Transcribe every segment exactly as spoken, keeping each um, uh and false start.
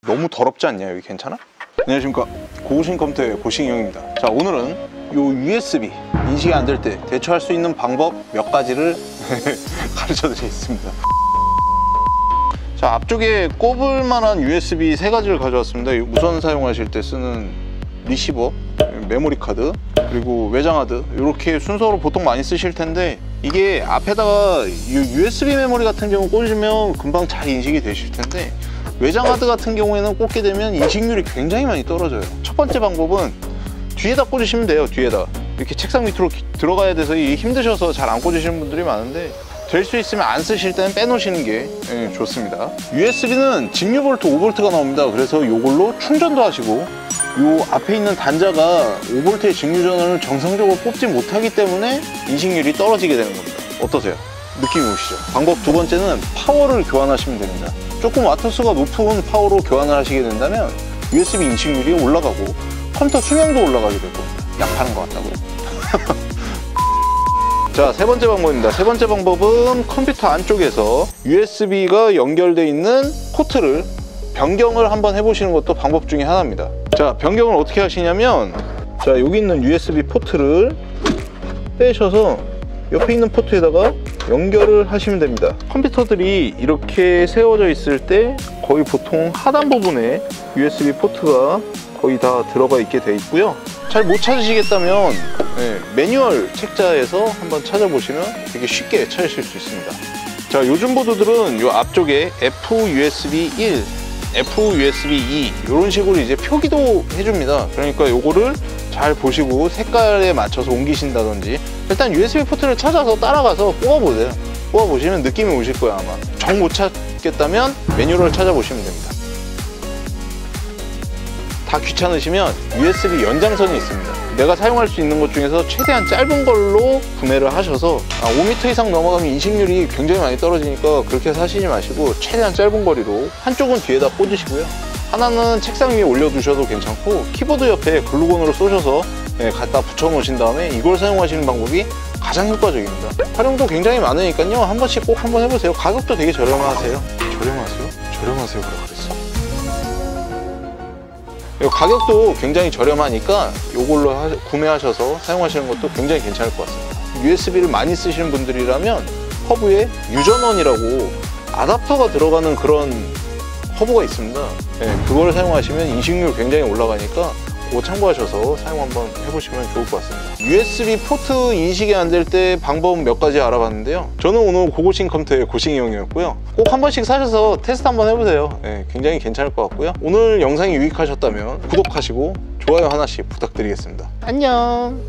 너무 더럽지 않냐? 여기 괜찮아? 안녕하십니까, 고고싱 컴퓨터의 고싱형입니다. 자, 오늘은 요 유에스비 인식이 안 될 때 대처할 수 있는 방법 몇 가지를 가르쳐 드리겠습니다. 자, 앞쪽에 꼽을 만한 유에스비 세 가지를 가져왔습니다. 무선 사용하실 때 쓰는 리시버, 메모리 카드, 그리고 외장 하드, 이렇게 순서로 보통 많이 쓰실 텐데, 이게 앞에다가 유에스비 메모리 같은 경우 꽂으면 금방 잘 인식이 되실 텐데, 외장 하드 같은 경우에는 꽂게 되면 인식률이 굉장히 많이 떨어져요. 첫 번째 방법은 뒤에다 꽂으시면 돼요. 뒤에다 이렇게 책상 밑으로 들어가야 돼서 힘드셔서 잘 안 꽂으시는 분들이 많은데, 될 수 있으면 안 쓰실 때는 빼놓으시는 게 좋습니다. 유에스비는 직류 볼트 오 볼트가 나옵니다. 그래서 이걸로 충전도 하시고, 요 앞에 있는 단자가 오 볼트의 직류 전원을 정상적으로 뽑지 못하기 때문에 인식률이 떨어지게 되는 겁니다. 어떠세요? 느낌이 오시죠? 방법 두 번째는 파워를 교환하시면 됩니다. 조금 와트수가 높은 파워로 교환을 하시게 된다면 유에스비 인식률이 올라가고 컴퓨터 수명도 올라가게 될 겁니다. 약 파는 것 같다고요? 자, 세 번째 방법입니다. 세 번째 방법은 컴퓨터 안쪽에서 유에스비가 연결되어 있는 포트를 변경을 한번 해보시는 것도 방법 중에 하나입니다. 자, 변경을 어떻게 하시냐면, 자, 여기 있는 유에스비 포트를 빼셔서 옆에 있는 포트에다가 연결을 하시면 됩니다. 컴퓨터들이 이렇게 세워져 있을 때 거의 보통 하단 부분에 유에스비 포트가 거의 다 들어가 있게 돼 있고요. 잘 못 찾으시겠다면 네, 매뉴얼 책자에서 한번 찾아보시면 되게 쉽게 찾으실 수 있습니다. 자, 요즘 보드들은 요 앞쪽에 에프 유에스비 일, 에프 유에스비 이 이런 식으로 이제 표기도 해줍니다. 그러니까 요거를 잘 보시고 색깔에 맞춰서 옮기신다든지, 일단 유에스비 포트를 찾아서 따라가서 뽑아보세요. 뽑아보시면 느낌이 오실 거예요. 아마 정 못 찾겠다면 매뉴얼을 찾아보시면 됩니다. 다 귀찮으시면 유에스비 연장선이 있습니다. 내가 사용할 수 있는 것 중에서 최대한 짧은 걸로 구매를 하셔서, 아, 오 미터 이상 넘어가면 인식률이 굉장히 많이 떨어지니까 그렇게 사시지 마시고 최대한 짧은 거리로 한쪽은 뒤에다 꽂으시고요, 하나는 책상 위에 올려두셔도 괜찮고, 키보드 옆에 글루건으로 쏘셔서 네, 갖다 붙여 놓으신 다음에 이걸 사용하시는 방법이 가장 효과적입니다. 활용도 굉장히 많으니까요, 한 번씩 꼭 한번 해보세요. 가격도 되게 저렴하세요. 저렴하세요? 저렴하세요? 그래 그랬어? 가격도 굉장히 저렴하니까 이걸로 하, 구매하셔서 사용하시는 것도 굉장히 괜찮을 것 같습니다. 유에스비를 많이 쓰시는 분들이라면 허브에 유전원이라고 아답터가 들어가는 그런 허브가 있습니다. 네, 그걸 사용하시면 인식률 굉장히 올라가니까 그거 참고하셔서 사용 한번 해보시면 좋을 것 같습니다. 유에스비 포트 인식이 안 될 때 방법 몇 가지 알아봤는데요. 저는 오늘 고고싱 컴퓨터의 고싱이 형이었고요. 꼭 한 번씩 사셔서 테스트 한번 해보세요. 네, 굉장히 괜찮을 것 같고요. 오늘 영상이 유익하셨다면 구독하시고 좋아요 하나씩 부탁드리겠습니다. 안녕.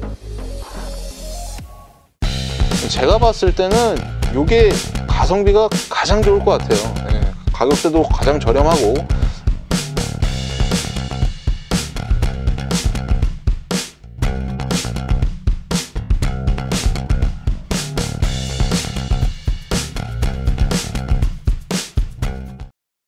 제가 봤을 때는 이게 가성비가 가장 좋을 것 같아요. 네, 가격대도 가장 저렴하고